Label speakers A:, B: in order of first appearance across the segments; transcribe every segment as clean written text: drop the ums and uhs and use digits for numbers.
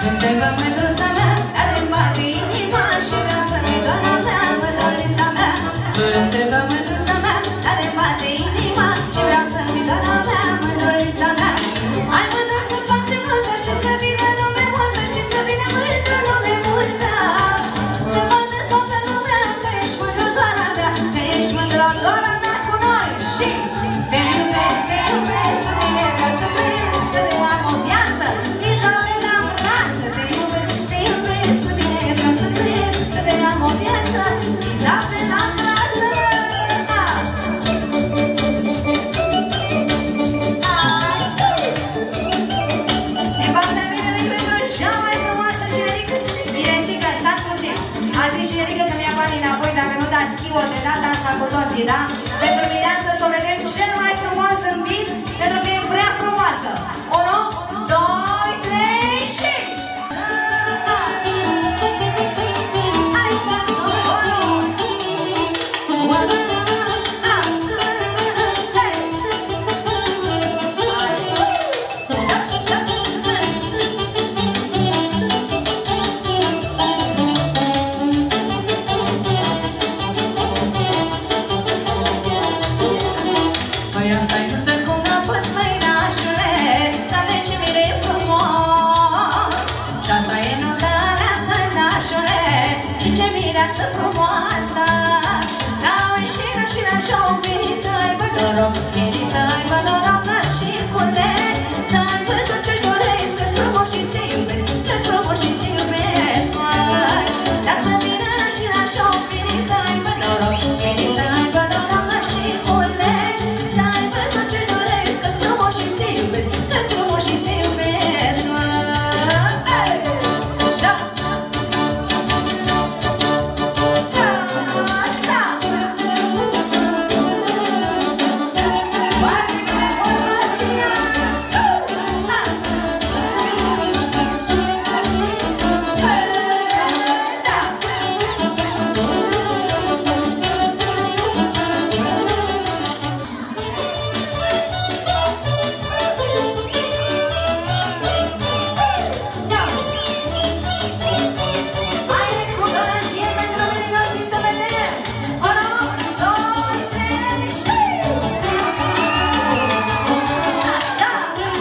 A: Cântă-mă mândruța mea, care-mi bate inima și vreau să-mi doar mea, mândruța mea. Cântă-mă mândruța mea, care-mi bate inima și vreau să-mi doar mea, mândruța mea. Hai mândră să facem multă și să vină lume multă și să vină mândră lume multă. Să vadă toată lumea că ești mândru doar a mea, că ești mândru doar a mea cu noi. Și te iubesc, tu mine vreau să trăiesc, să te am o viață. Izabela în brață, te iubesc, cu tine vreau să trăiesc, să te am o viață. Izabela în brață. Din partea mea pentru cea mai frumoasă generică, Iresica, stați puțin. A zis și Erica că mi-a banii înapoi, dacă nu dați schiul de data asta cu toții, da? Pentru mireasă să o vedem cel mai frumos în beat, pentru că e prea frumoasă. 1, 2, 3 și... Hai să... Păi asta-i cântă cum a pus măinașule, dar de ce mire e frumos. Și asta e nota la sănașule, și ce mireasă frumoasă. La o ieșină și la show, veni să aibă noroc, veni să aibă noroc la șicule. Să aibă tot ce-și doresc, că-ți frumos și se iubesc, că-ți frumos și se iubesc, măi. Dar să vină și la show, veni să aibă noroc, veni să aibă noroc la șicule. Să aibă tot ce-și doresc, că-ți frumos și se iubesc, că-ți frumos și se iubesc, măi. Așa! Așa! Foarte bine, formația! Sus! Haideți cu gălăgie pentru mine noștri să vedem! 1, 2, 3 și... Așa!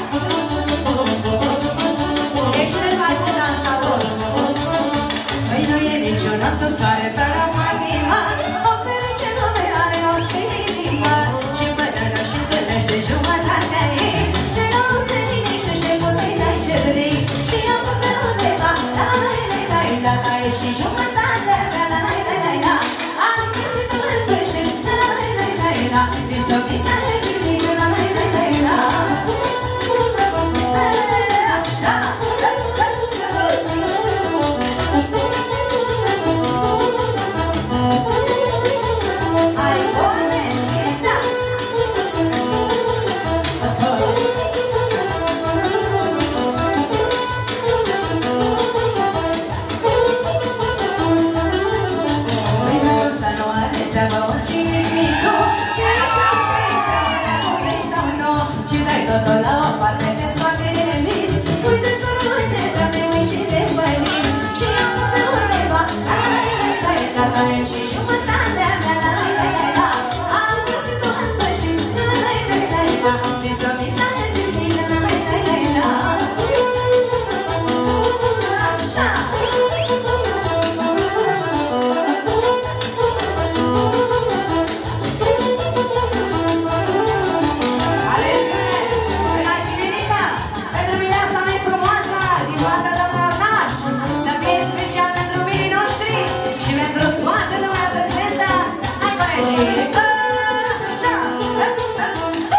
A: Ești cel mai bun dansator! Păi nu e niciun om sub soare fără patima, o pereche lume are orice inimă, și bătrână și întâlnește jumătatea ei, de nou se liniștește, poți să-i dai ce vrei, și eu pe undeva, la la e și jumătatea mea, la am găsit în sfârșit, la visă e firmită, la hai, bune, și da! Păi să nu are treabă oricine micu, chiar așa vrei, dacă vrei sau nu, și dai totul la o parte, te scoate de mis. Uite soră, uite, că te uiți și te părin, și eu nu pe undeva, la e și jumătatea mea, la am găsit-o în sfârșit, la visă e firmită, la așa! Pentru mireasa mai frumoasă din partea doamna Arnaș, să fie special pentru mirii noștri și pentru toată lumea prezentă. Hai, băieții! Așa! Sus!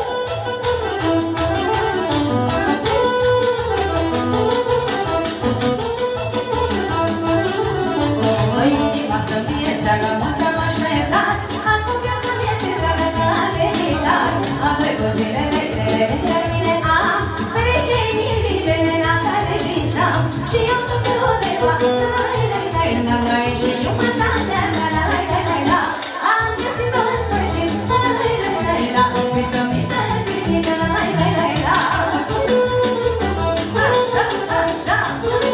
A: Măi, inima să fie dragă, multă m-a așteptat, acum viața-mi este dragă, că a venit dar. Am trecut zilele grele dintre mine, am pereche inimii mele la care visam, și eu tot pe undeva, la e și jumătatea mea, la am găsit-o în sfârșit, la visă e firmită, la așa, așa!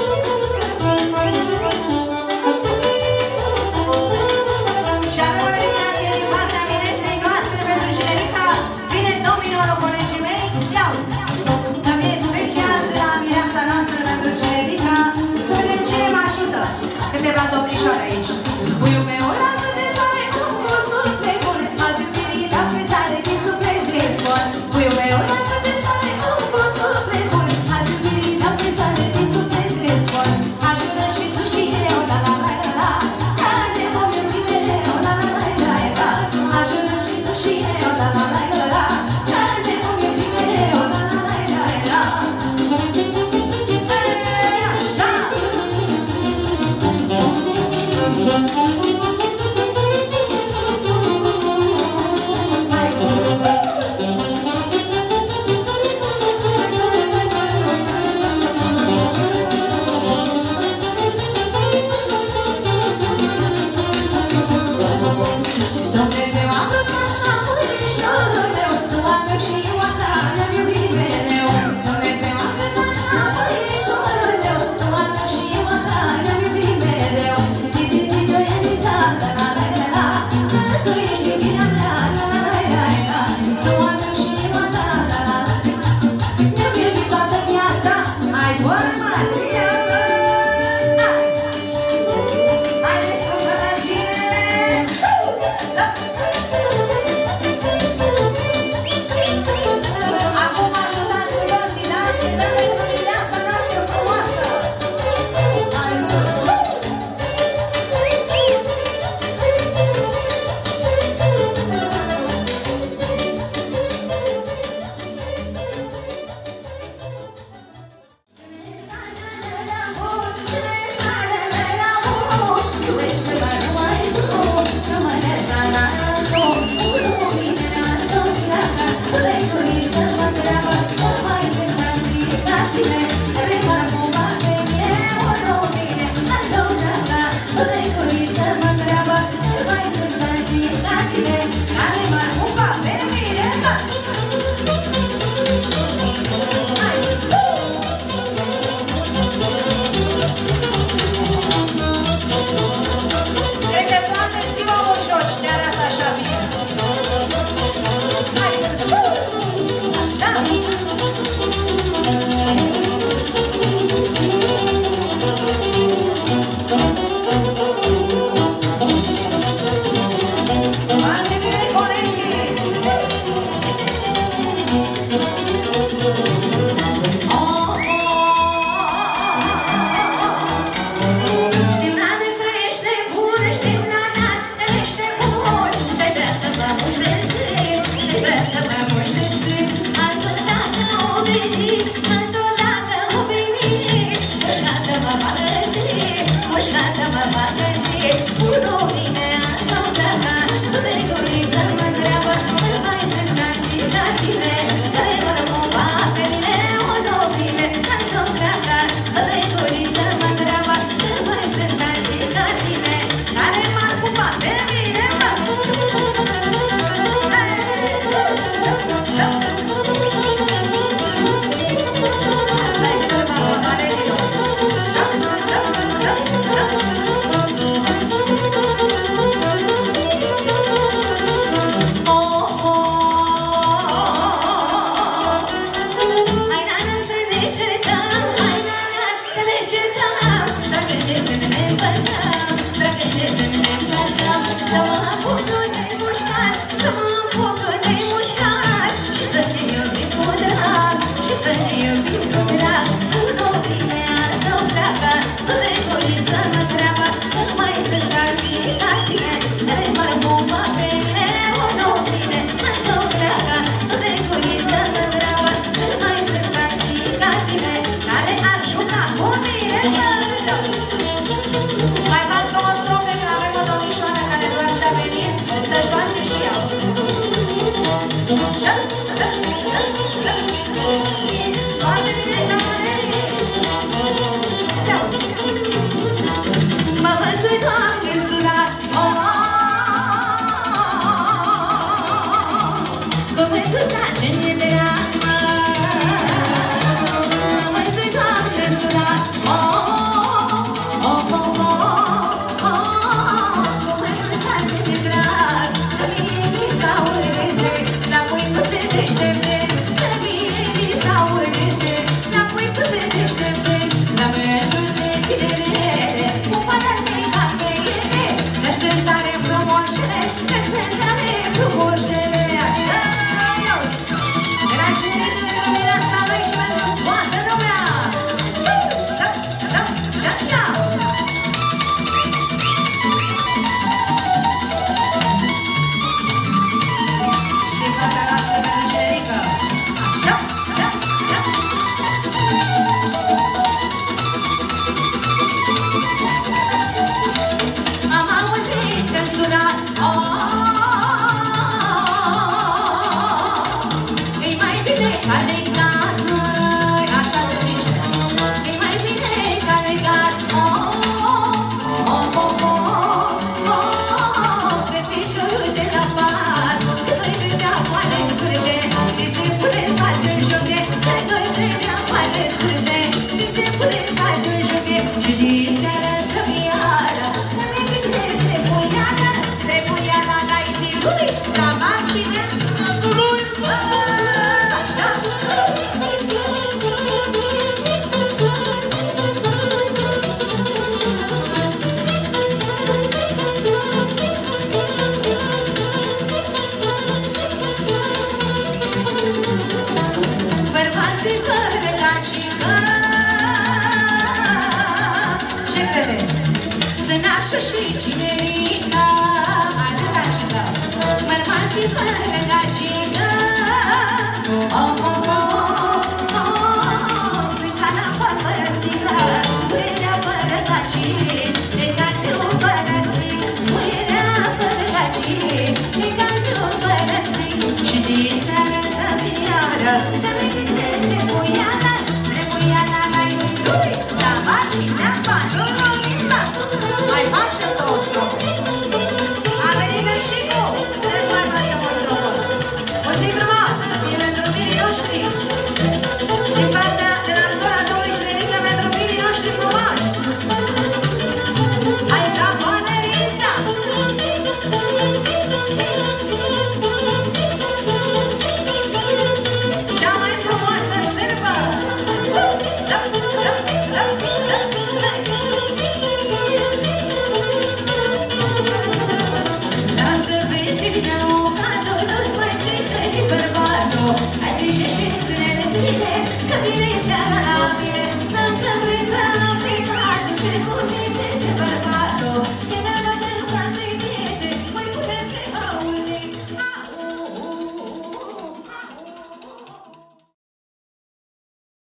A: Bărbatul